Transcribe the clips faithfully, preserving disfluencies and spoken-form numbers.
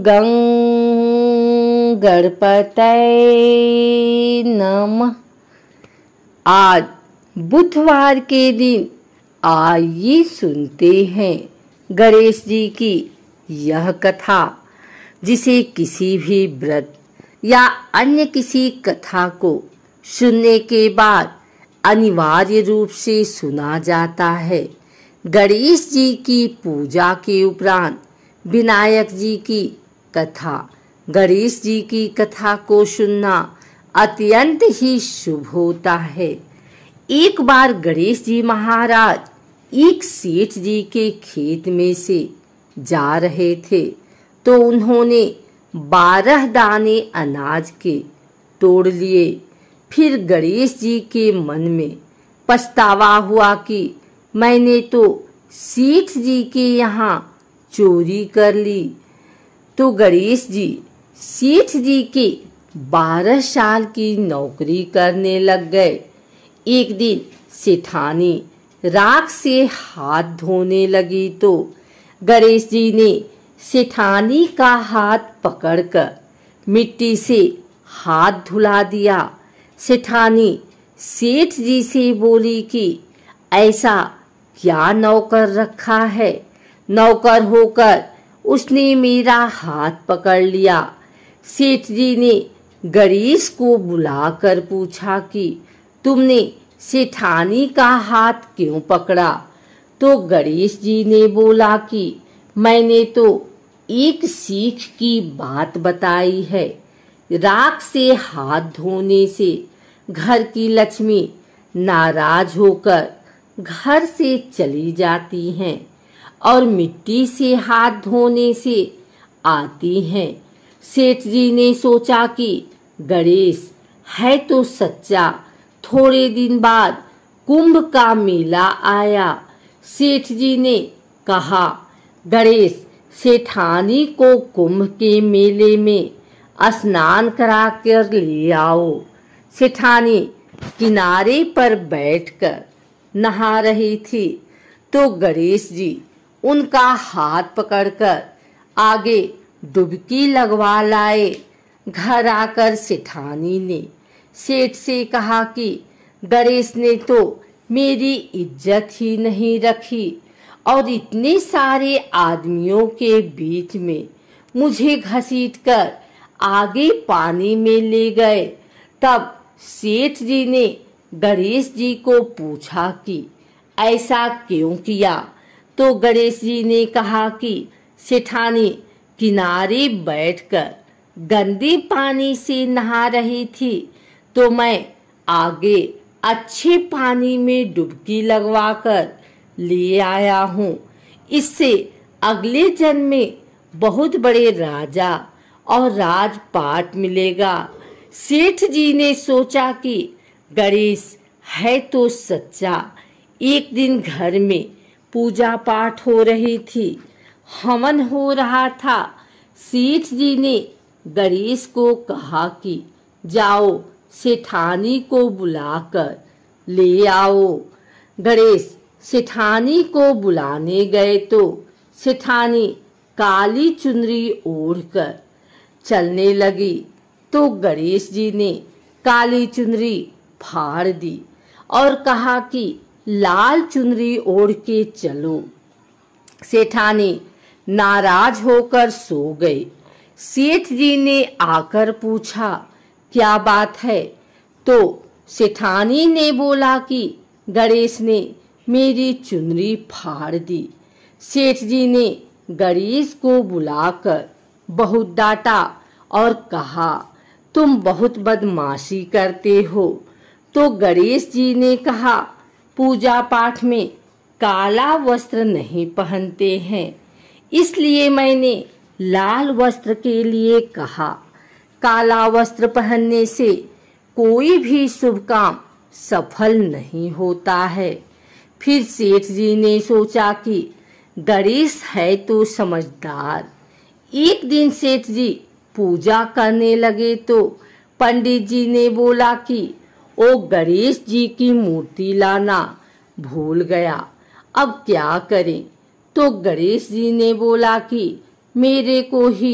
गं गणपतये नमः। आज बुधवार के दिन आइए सुनते हैं गणेश जी की यह कथा, जिसे किसी भी व्रत या अन्य किसी कथा को सुनने के बाद अनिवार्य रूप से सुना जाता है। गणेश जी की पूजा के उपरांत विनायक जी की कथा, गणेश जी की कथा को सुनना अत्यंत ही शुभ होता है। एक बार गणेश जी महाराज एक सेठ जी के खेत में से जा रहे थे, तो उन्होंने बारह दाने अनाज के तोड़ लिए। फिर गणेश जी के मन में पछतावा हुआ कि मैंने तो सेठ जी के यहाँ चोरी कर ली। तो गणेश जी सेठ जी के बारह साल की नौकरी करने लग गए। एक दिन सेठानी राख से हाथ धोने लगी, तो गणेश जी ने सेठानी का हाथ पकड़कर मिट्टी से हाथ धुला दिया। सेठानी सेठ जी से बोली कि ऐसा क्या नौकर रखा है, नौकर होकर उसने मेरा हाथ पकड़ लिया। सेठ जी ने गणेश को बुलाकर पूछा कि तुमने सेठानी का हाथ क्यों पकड़ा? तो गणेश जी ने बोला कि मैंने तो एक सीख की बात बताई है। राख से हाथ धोने से घर की लक्ष्मी नाराज होकर घर से चली जाती हैं और मिट्टी से हाथ धोने से आती हैं। सेठ जी ने सोचा कि गणेश है तो सच्चा। थोड़े दिन बाद कुंभ का मेला आया। सेठ जी ने कहा, गणेश सेठानी को कुंभ के मेले में स्नान करा कर ले आओ। सेठानी किनारे पर बैठकर नहा रही थी, तो गणेश जी उनका हाथ पकड़कर आगे डुबकी लगवा लाए। घर आकर सेठानी ने सेठ से कहा कि गणेश ने तो मेरी इज्जत ही नहीं रखी और इतने सारे आदमियों के बीच में मुझे घसीटकर आगे पानी में ले गए। तब सेठ जी ने गणेश जी को पूछा कि ऐसा क्यों किया? तो गणेश जी ने कहा कि सेठानी किनारे बैठकर गंदे पानी से नहा रही थी, तो मैं आगे अच्छे पानी में डुबकी लगवाकर ले आया हूँ। इससे अगले जन्म में बहुत बड़े राजा और राजपाट मिलेगा। सेठ जी ने सोचा कि गणेश है तो सच्चा। एक दिन घर में पूजा पाठ हो रही थी, हवन हो रहा था। सेठ जी ने गणेश को कहा कि जाओ सेठानी को बुलाकर ले आओ। गणेश सेठानी को बुलाने गए, तो सेठानी काली चुनरी ओढ़कर चलने लगी। तो गणेश जी ने काली चुनरी फाड़ दी और कहा कि लाल चुनरी ओढ़ के चलो। सेठानी नाराज होकर सो गई। सेठ जी ने आकर पूछा, क्या बात है? तो सेठानी ने बोला कि गणेश ने मेरी चुनरी फाड़ दी। सेठ जी ने गणेश को बुलाकर बहुत डांटा और कहा, तुम बहुत बदमाशी करते हो। तो गणेश जी ने कहा, पूजा पाठ में काला वस्त्र नहीं पहनते हैं, इसलिए मैंने लाल वस्त्र के लिए कहा। काला वस्त्र पहनने से कोई भी शुभ काम सफल नहीं होता है। फिर सेठ जी ने सोचा कि गणेश है तो समझदार। एक दिन सेठ जी पूजा करने लगे, तो पंडित जी ने बोला कि ओ गणेश जी की मूर्ति लाना भूल गया, अब क्या करें? तो गणेश जी ने बोला कि मेरे को ही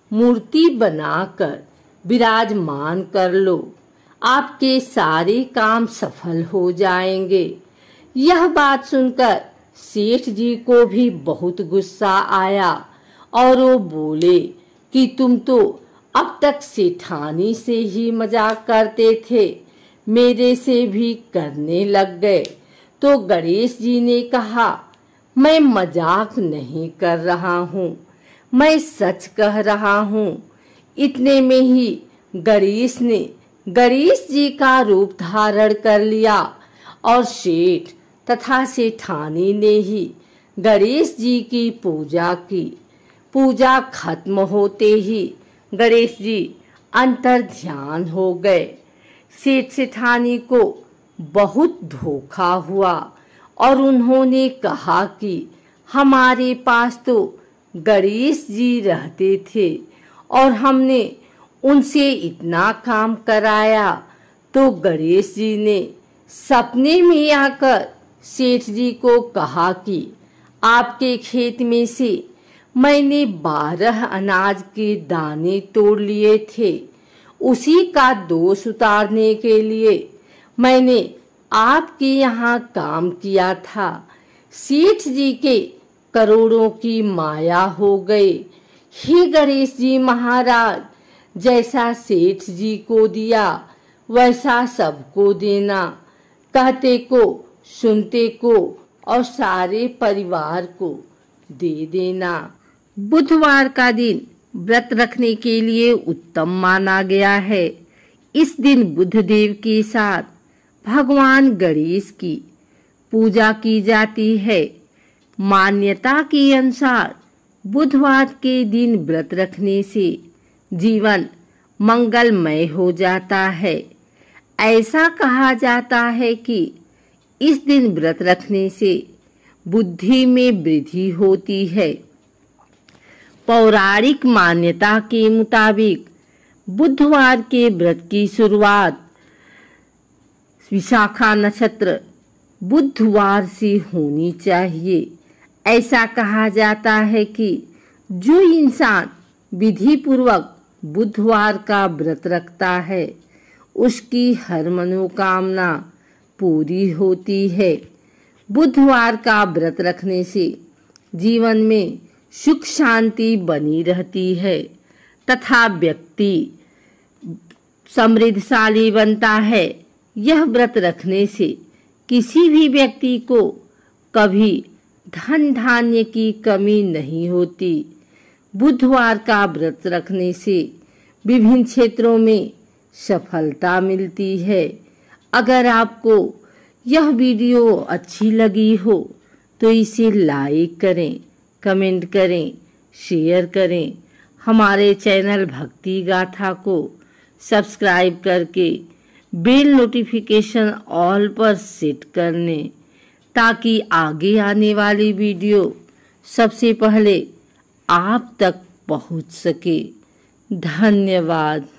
मूर्ति बनाकर विराजमान कर लो, आपके सारे काम सफल हो जाएंगे। यह बात सुनकर सेठ जी को भी बहुत गुस्सा आया और वो बोले कि तुम तो अब तक सेठानी से ही मजाक करते थे, मेरे से भी करने लग गए। तो गणेश जी ने कहा, मैं मजाक नहीं कर रहा हूँ, मैं सच कह रहा हूँ। इतने में ही गणेश ने गणेश जी का रूप धारण कर लिया और सेठ तथा सेठानी ने ही गणेश जी की पूजा की। पूजा खत्म होते ही गणेश जी अंतर ध्यान हो गए। सेठ सेठानी को बहुत धोखा हुआ और उन्होंने कहा कि हमारे पास तो गणेश जी रहते थे और हमने उनसे इतना काम कराया। तो गणेश जी ने सपने में आकर सेठ जी को कहा कि आपके खेत में से मैंने बारह अनाज के दाने तोड़ लिए थे, उसी का दोष उतारने के लिए मैंने आपके यहाँ काम किया था। सेठ जी के करोड़ों की माया हो गई। हे गणेश जी महाराज, जैसा सेठ जी को दिया वैसा सबको देना, कहते को सुनते को और सारे परिवार को दे देना। बुधवार का दिन व्रत रखने के लिए उत्तम माना गया है। इस दिन बुधदेव के साथ भगवान गणेश की पूजा की जाती है। मान्यता के अनुसार बुधवार के दिन व्रत रखने से जीवन मंगलमय हो जाता है। ऐसा कहा जाता है कि इस दिन व्रत रखने से बुद्धि में वृद्धि होती है। पौराणिक मान्यता के मुताबिक बुधवार के व्रत की शुरुआत विशाखा नक्षत्र बुधवार से होनी चाहिए। ऐसा कहा जाता है कि जो इंसान विधि पूर्वक बुधवार का व्रत रखता है उसकी हर मनोकामना पूरी होती है। बुधवार का व्रत रखने से जीवन में सुख शांति बनी रहती है तथा व्यक्ति समृद्धशाली बनता है। यह व्रत रखने से किसी भी व्यक्ति को कभी धन धान्य की कमी नहीं होती। बुधवार का व्रत रखने से विभिन्न क्षेत्रों में सफलता मिलती है। अगर आपको यह वीडियो अच्छी लगी हो तो इसे लाइक करें, कमेंट करें, शेयर करें। हमारे चैनल भक्ति गाथा को सब्सक्राइब करके बेल नोटिफिकेशन ऑल पर सेट कर लें ताकि आगे आने वाली वीडियो सबसे पहले आप तक पहुंच सके। धन्यवाद।